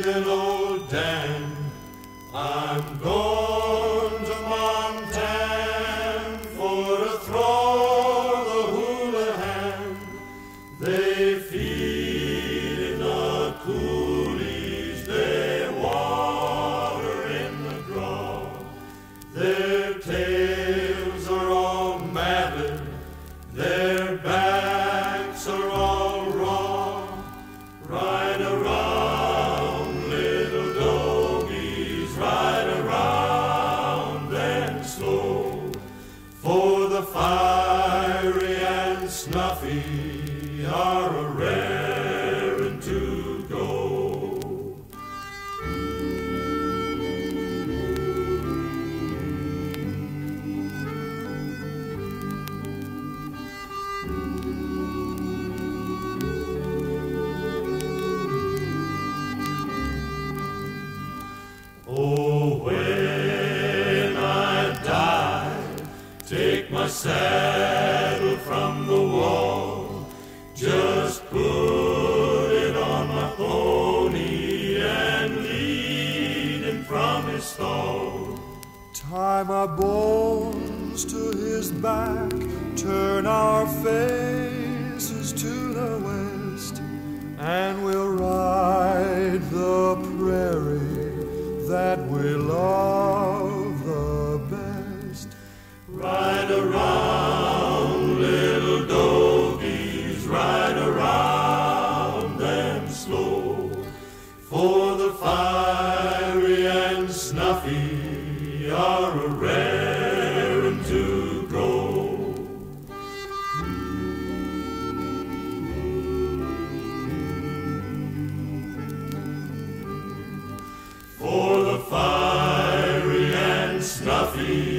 an old Dan. I'm going to Montana for to throw the hula-han. They feed in the coulees, they water in the draw. Their tails are all matted, their backs are all raw. Ride around, little doggies, ride around and slow. For the fiery and snuffy are a rarin' to go. Oh, when I die, take my saddle from the wall, just put it on my pony and lead him from his stall. Tie my bones to his back, turn our faces to the west, and we'll ride the prairie that we love the best. Ride around, little doggies, ride around them slow. For the fiery and snuffy are a rarin' to grow. For the fiery and snuffy